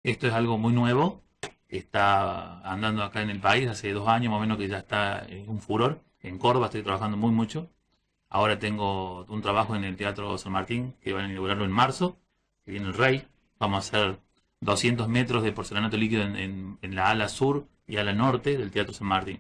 Esto es algo muy nuevo, está andando acá en el país hace 2 años más o menos que ya está en un furor. En Córdoba estoy trabajando mucho. Ahora tengo un trabajo en el Teatro San Martín, que van a inaugurarlo en marzo, que viene el Rey. Vamos a hacer 200 metros de porcelanato líquido en la ala sur y ala norte del Teatro San Martín.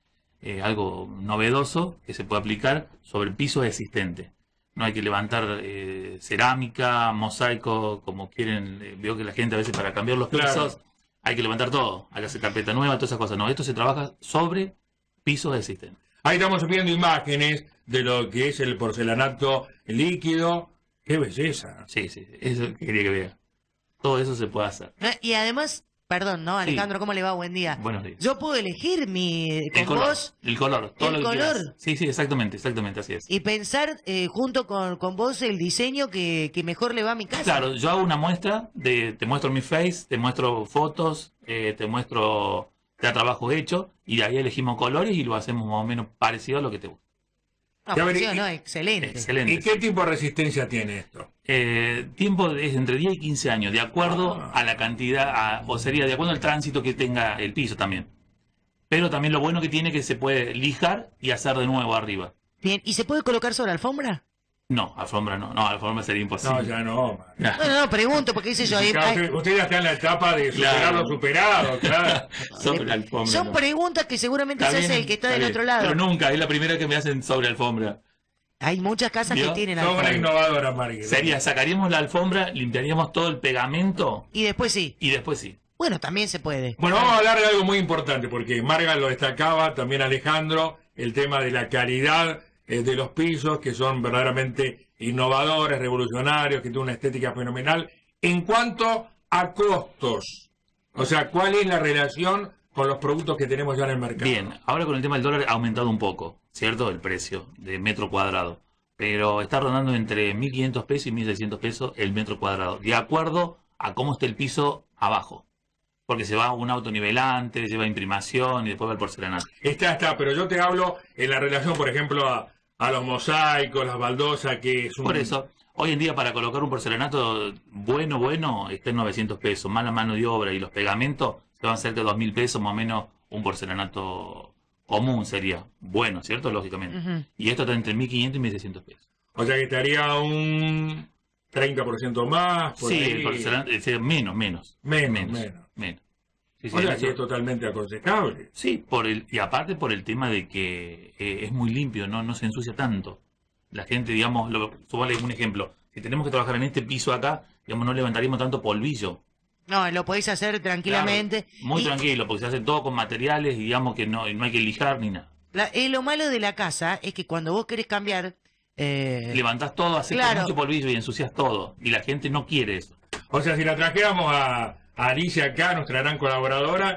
Algo novedoso que se puede aplicar sobre pisos existentes. No hay que levantar cerámica, mosaico, como quieren. Veo que la gente a veces para cambiar los pisos hay que levantar todo, hay que hacer carpeta nueva, todas esas cosas. No, esto se trabaja sobre pisos existentes. Ahí estamos viendo imágenes de lo que es el porcelanato líquido. ¡Qué belleza! Sí, eso quería que vea. Todo eso se puede hacer. Y además, perdón, ¿no? Alejandro, ¿cómo le va? Buen día. Buenos días. Yo puedo elegir el color, todo lo que quieras. Sí, exactamente, así es. Y pensar junto con vos el diseño que mejor le va a mi casa. Claro, yo hago una muestra, te muestro mi face, te muestro fotos, te muestro ya trabajo hecho, y de ahí elegimos colores y lo hacemos más o menos parecido a lo que te gusta. No, excelente. Excelente. ¿Y qué tipo de resistencia tiene esto? Tiempo es entre 10 y 15 años, de acuerdo a la cantidad, o sería de acuerdo al tránsito que tenga el piso también. Pero también lo bueno que tiene es que se puede lijar y hacer de nuevo arriba. Bien, ¿y se puede colocar sobre alfombra? No, alfombra no, alfombra sería imposible. No, ya no. No, pregunto, porque dice yo... Claro, usted ya está en la etapa de superar lo superado, claro. Sobre alfombra. Son preguntas que seguramente se hace el que está del otro lado. Pero nunca, es la primera que me hacen sobre alfombra. Hay muchas casas que tienen alfombra. Son una innovadora, Marguerite. Sería, sacaríamos la alfombra, limpiaríamos todo el pegamento. Y después sí. Bueno, también se puede. Bueno, vamos a hablar de algo muy importante, porque Marga lo destacaba, también Alejandro, el tema de la calidad de los pisos, que son verdaderamente innovadores, revolucionarios, que tienen una estética fenomenal. En cuanto a costos, o sea, ¿cuál es la relación con los productos que tenemos ya en el mercado? Bien, ahora con el tema del dólar ha aumentado un poco, ¿cierto? El precio de metro cuadrado. Pero está rondando entre 1.500 pesos y 1.600 pesos el metro cuadrado, de acuerdo a cómo esté el piso abajo. Porque se va un autonivelante, lleva imprimación y después va el porcelanato. Está, pero yo te hablo en la relación, por ejemplo, a los mosaicos, las baldosas, que es un... Por eso, hoy en día para colocar un porcelanato bueno, está en 900 pesos, más la mano de obra y los pegamentos, se van a cerca de 2.000 pesos más o menos un porcelanato común sería. Bueno, ¿cierto? Lógicamente. Y esto está entre 1.500 y 1.600 pesos. O sea que estaría un 30% más. Sí, el porcelanato, menos. Sí, o sea que es totalmente aconsejable. Sí, y aparte por el tema de que es muy limpio, no se ensucia tanto. La gente, digamos, suponle un ejemplo, si tenemos que trabajar en este piso acá, digamos, no levantaríamos tanto polvillo. No, lo podéis hacer tranquilamente. Claro, muy tranquilo, porque se hace todo con materiales, digamos que no hay que lijar ni nada. Lo malo de la casa es que cuando vos querés cambiar... levantás todo, haces mucho polvillo y ensucias todo. Y la gente no quiere eso. O sea, si la trajéramos a Alicia acá, nuestra gran colaboradora,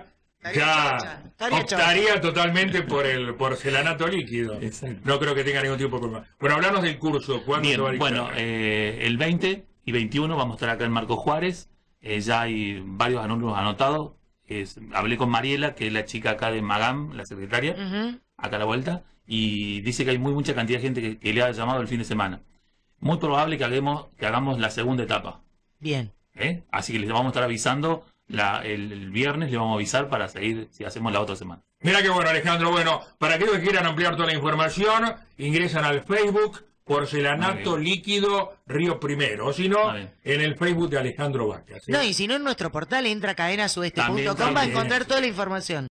optaría totalmente por el porcelanato líquido. Exacto. No creo que tenga ningún tipo de problema. Bueno, hablamos del curso. ¿Cuándo se va a dictar? Bueno, el 20 y 21 vamos a estar acá en Marcos Juárez. Ya hay varios alumnos anotados. Hablé con Mariela, que es la chica acá de Magam, la secretaria, acá a la vuelta, y dice que hay mucha cantidad de gente que le ha llamado el fin de semana. Muy probable que hagamos la segunda etapa. Bien. Así que les vamos a estar avisando el viernes, les vamos a avisar para seguir si hacemos la otra semana. Mira qué bueno, Alejandro. Bueno, para aquellos que quieran ampliar toda la información, ingresan al Facebook Porcelanato Líquido Río Primero, o si no, en el Facebook de Alejandro Vaca. ¿Sí? No, y si no, en nuestro portal entra cadenasueste.com, va a encontrar toda la información.